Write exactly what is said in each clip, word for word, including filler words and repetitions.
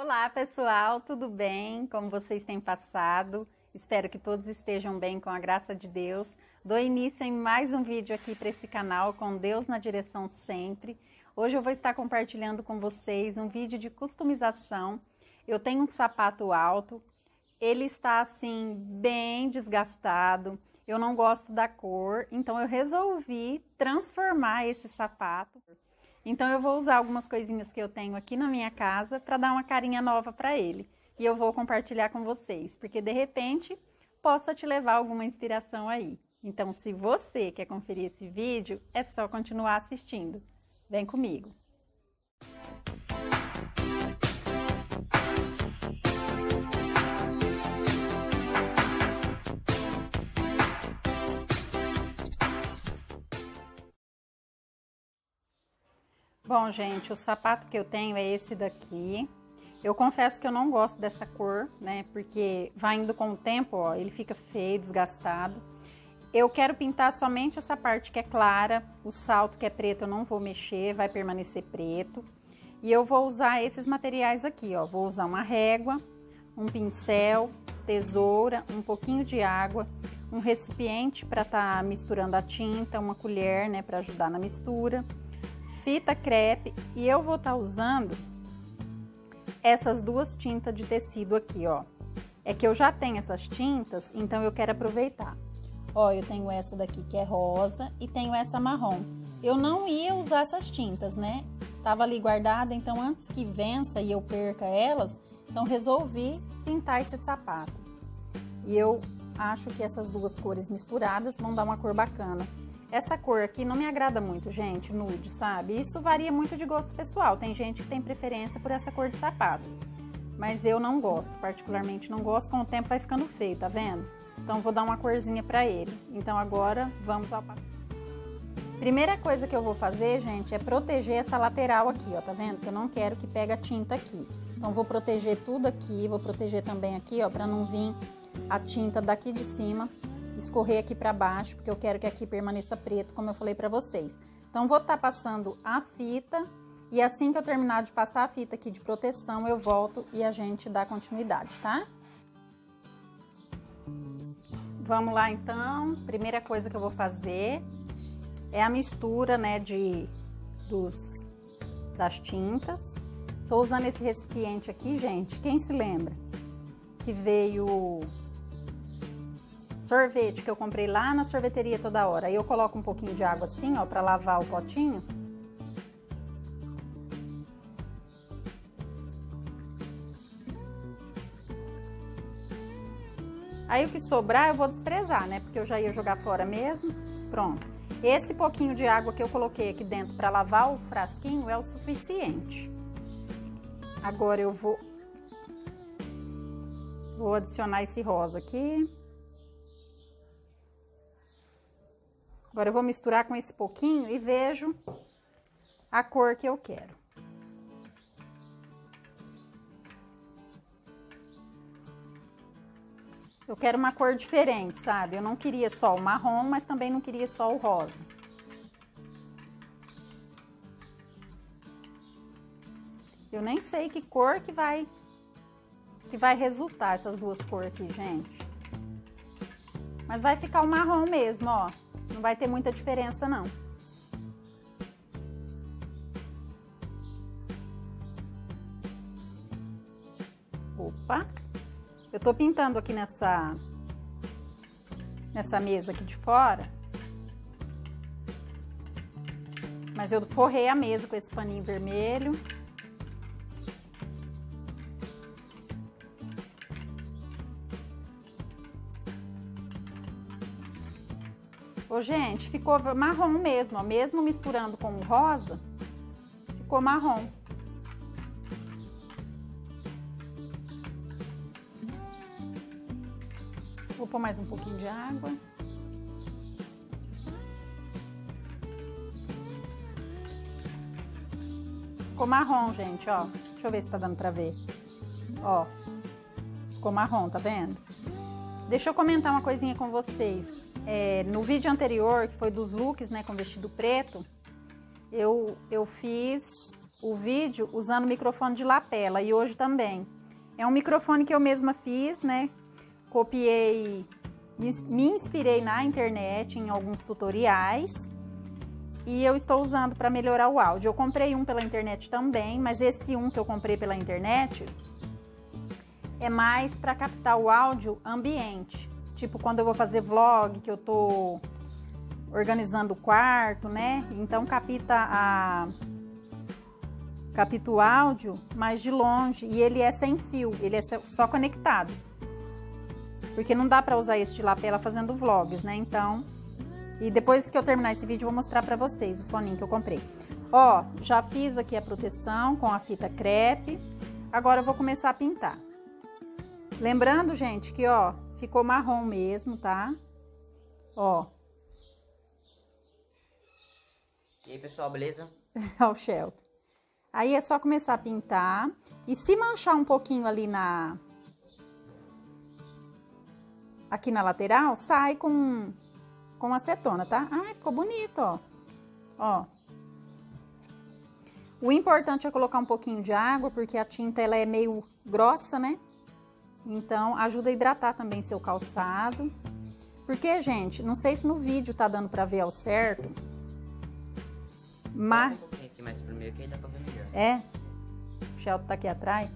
Olá pessoal, tudo bem? Como vocês têm passado? Espero que todos estejam bem com a graça de Deus. Dou início em mais um vídeo aqui para esse canal, com Deus na direção sempre. Hoje eu vou estar compartilhando com vocês um vídeo de customização. Eu tenho um sapato alto, ele está assim bem desgastado, eu não gosto da cor, então eu resolvi transformar esse sapato. Então eu vou usar algumas coisinhas que eu tenho aqui na minha casa para dar uma carinha nova para ele. E eu vou compartilhar com vocês, porque de repente possa te levar alguma inspiração aí. Então se você quer conferir esse vídeo, é só continuar assistindo. Vem comigo! Bom, gente, o sapato que eu tenho é esse daqui. Eu confesso que eu não gosto dessa cor, né? Porque vai indo com o tempo, ó, ele fica feio, desgastado. Eu quero pintar somente essa parte que é clara. O salto que é preto eu não vou mexer, vai permanecer preto. E eu vou usar esses materiais aqui, ó. Vou usar uma régua, um pincel, tesoura, um pouquinho de água, um recipiente para estar misturando a tinta, uma colher, né, para ajudar na mistura, fita crepe, e eu vou estar usando essas duas tintas de tecido aqui, ó. É que eu já tenho essas tintas, então eu quero aproveitar. Ó, eu tenho essa daqui que é rosa e tenho essa marrom. Eu não ia usar essas tintas, né? Tava ali guardada, então antes que vença e eu perca elas, então resolvi pintar esse sapato. E eu acho que essas duas cores misturadas vão dar uma cor bacana. Essa cor aqui não me agrada muito, gente, nude, sabe? Isso varia muito de gosto pessoal. Tem gente que tem preferência por essa cor de sapato. Mas eu não gosto, particularmente não gosto. Com o tempo vai ficando feio, tá vendo? Então vou dar uma corzinha pra ele. Então agora vamos ao papel. Primeira coisa que eu vou fazer, gente, é proteger essa lateral aqui, ó, tá vendo? Que eu não quero que pegue a tinta aqui. Então vou proteger tudo aqui, vou proteger também aqui, ó, pra não vir a tinta daqui de cima escorrer aqui para baixo, porque eu quero que aqui permaneça preto, como eu falei para vocês. Então, vou estar passando a fita, e assim que eu terminar de passar a fita aqui de proteção, eu volto e a gente dá continuidade, tá? Vamos lá, então. Primeira coisa que eu vou fazer é a mistura, né, de, dos, das tintas. Tô usando esse recipiente aqui, gente, quem se lembra? Que veio sorvete que eu comprei lá na sorveteria Toda Hora. Aí eu coloco um pouquinho de água assim, ó, pra lavar o potinho. Aí o que sobrar eu vou desprezar, né? Porque eu já ia jogar fora mesmo. Pronto. Esse pouquinho de água que eu coloquei aqui dentro pra lavar o frasquinho é o suficiente. Agora eu vou... Vou adicionar esse rosa aqui. Agora eu vou misturar com esse pouquinho e vejo a cor que eu quero. Eu quero uma cor diferente, sabe? Eu não queria só o marrom, mas também não queria só o rosa. Eu nem sei que cor que vai, que vai resultar essas duas cores aqui, gente. Mas vai ficar o marrom mesmo, ó. Não vai ter muita diferença, não. Opa! Eu tô pintando aqui nessa, nessa mesa aqui de fora. Mas eu forrei a mesa com esse paninho vermelho. Ô, gente, ficou marrom mesmo, ó. Mesmo misturando com o rosa, ficou marrom. Vou pôr mais um pouquinho de água. Ficou marrom, gente, ó. Deixa eu ver se tá dando pra ver. Ó, ficou marrom, tá vendo? Deixa eu comentar uma coisinha com vocês. É, no vídeo anterior, que foi dos looks, né, com vestido preto, eu, eu fiz o vídeo usando o microfone de lapela e hoje também. É um microfone que eu mesma fiz, né? Copiei, me inspirei na internet em alguns tutoriais e eu estou usando para melhorar o áudio. Eu comprei um pela internet também, mas esse um que eu comprei pela internet é mais para captar o áudio ambiente. Tipo quando eu vou fazer vlog, que eu tô organizando o quarto, né? Então capta a capta o áudio mais de longe e ele é sem fio, ele é só conectado. Porque não dá para usar esse de lapela fazendo vlogs, né? Então, e depois que eu terminar esse vídeo eu vou mostrar para vocês o foninho que eu comprei. Ó, já fiz aqui a proteção com a fita crepe. Agora eu vou começar a pintar. Lembrando, gente, que ó, ficou marrom mesmo, tá? Ó. E aí, pessoal, beleza? Ó o Shelton. Aí é só começar a pintar. E se manchar um pouquinho ali na... aqui na lateral, sai com, com acetona, tá? Ai, ficou bonito, ó. Ó. O importante é colocar um pouquinho de água, porque a tinta, ela é meio grossa, né? Então, ajuda a hidratar também seu calçado. Porque, gente, não sei se no vídeo tá dando pra ver ao certo. Mas... um pouquinho aqui mais primeiro, que aí dá pra ver melhor. É? O Shelton tá aqui atrás.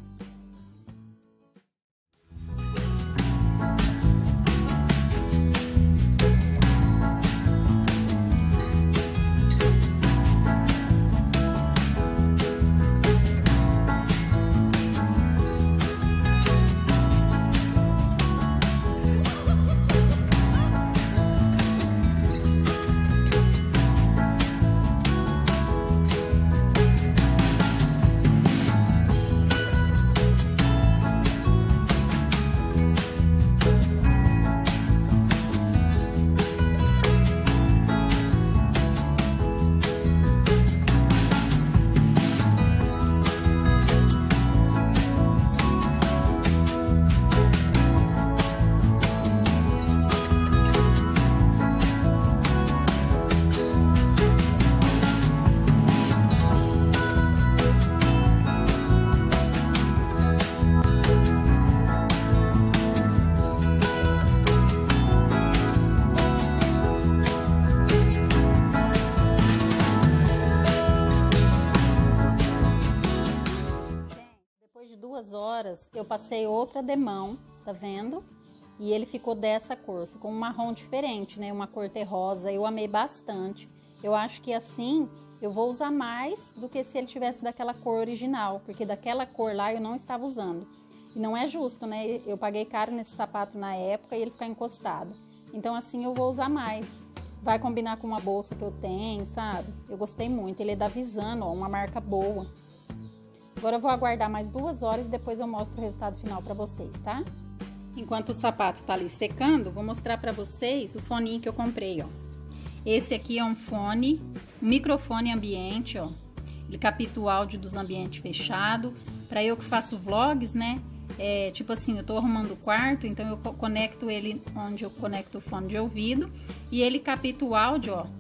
Horas eu passei outra demão, tá vendo? E ele ficou dessa cor, ficou um marrom diferente, né? Uma cor terrosa, eu amei bastante. Eu acho que assim eu vou usar mais do que se ele tivesse daquela cor original, porque daquela cor lá eu não estava usando. E não é justo, né? Eu paguei caro nesse sapato na época e ele ficar encostado. Então assim eu vou usar mais. Vai combinar com uma bolsa que eu tenho, sabe? Eu gostei muito, ele é da Visano, ó, uma marca boa. Agora eu vou aguardar mais duas horas e depois eu mostro o resultado final pra vocês, tá? Enquanto o sapato tá ali secando, vou mostrar pra vocês o foninho que eu comprei, ó. Esse aqui é um fone, um microfone ambiente, ó. Ele capta o áudio dos ambientes fechados. Pra eu que faço vlogs, né? É, tipo assim, eu tô arrumando o quarto, então eu conecto ele onde eu conecto o fone de ouvido. E ele capta o áudio, ó,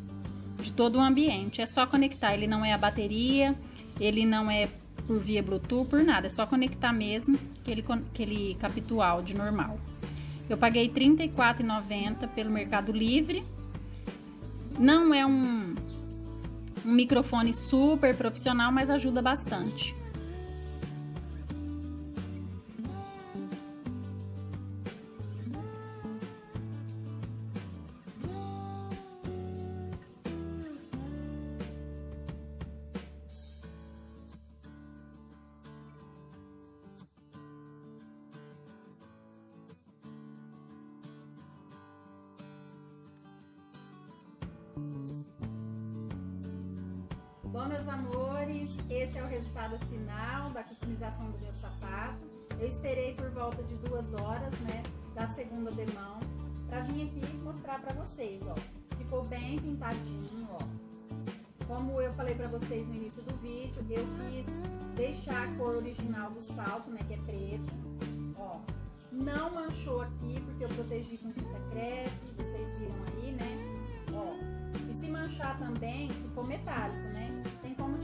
de todo o ambiente. É só conectar, ele não é a bateria, ele não é por via Bluetooth, por nada, é só conectar mesmo que ele, que ele capta o áudio normal. Eu paguei trinta e quatro reais e noventa centavos pelo Mercado Livre. Não é um, um microfone super profissional, mas ajuda bastante. Bom, meus amores, esse é o resultado final da customização do meu sapato. Eu esperei por volta de duas horas, né, da segunda demão, pra vir aqui mostrar pra vocês, ó. Ficou bem pintadinho, ó. Como eu falei pra vocês no início do vídeo, eu quis deixar a cor original do salto, né, que é preto, ó. Não manchou aqui, porque eu protegi com fita crepe, vocês viram aí, né, ó. E se manchar também, se for metálico, né, tem como tirar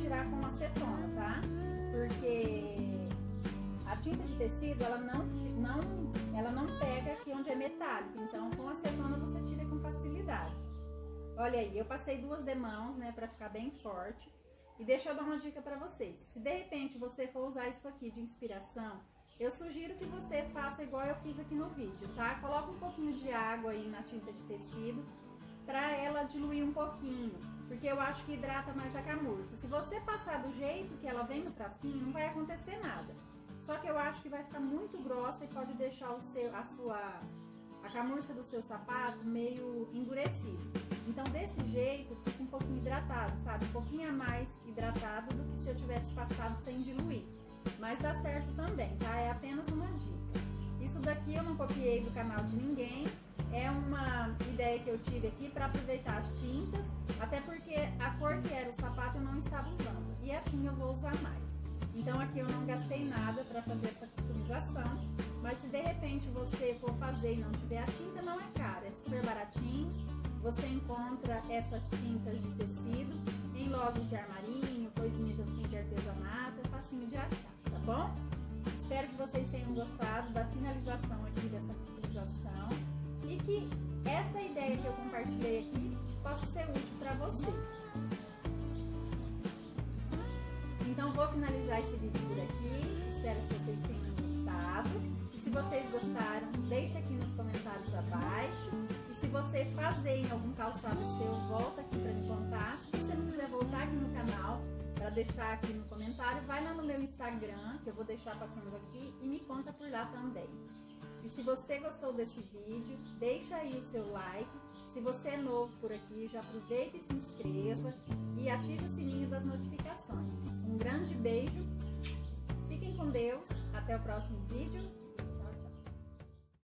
tirar com acetona, tá? Porque a tinta de tecido, ela não, não, ela não pega aqui onde é metálico, então com acetona você tira com facilidade. Olha aí, eu passei duas demãos, né, pra ficar bem forte. E deixa eu dar uma dica pra vocês. Se de repente você for usar isso aqui de inspiração, eu sugiro que você faça igual eu fiz aqui no vídeo, tá? Coloca um pouquinho de água aí na tinta de tecido pra ela diluir um pouquinho, porque eu acho que hidrata mais a camurça. Se você passar do jeito que ela vem no frasquinho, não vai acontecer nada. Só que eu acho que vai ficar muito grossa e pode deixar o seu, a sua... a camurça do seu sapato meio endurecido. Então desse jeito fica um pouquinho hidratado, sabe? Um pouquinho a mais hidratado do que se eu tivesse passado sem diluir. Mas dá certo também, tá? É apenas uma dica. Isso daqui eu não copiei do canal de ninguém. É uma ideia que eu tive aqui para aproveitar as tintas. Até porque a cor que era o sapato eu não estava usando. E assim eu vou usar mais. Então aqui eu não gastei nada para fazer essa customização, mas se de repente você for fazer e não tiver a tinta, não é cara, é super baratinho. Você encontra essas tintas de tecido em lojas de armarinho, coisinhas assim de artesanato, é facinho de achar, tá bom? Espero que vocês tenham gostado da finalização aqui dessa customização e que essa ideia que eu compartilhei aqui possa ser útil para você. Então vou finalizar esse vídeo por aqui, espero que vocês tenham gostado. E se vocês gostaram, deixa aqui nos comentários abaixo. E se você fazer em algum calçado seu, volta aqui para me contar. Se você não quiser voltar aqui no canal para deixar aqui no comentário, vai lá no meu Instagram, que eu vou deixar passando aqui, e me conta por lá também. E se você gostou desse vídeo, deixa aí o seu like. Se você é novo por aqui, já aproveita e se inscreva e ative o sininho das notificações. Um grande beijo, fiquem com Deus, até o próximo vídeo.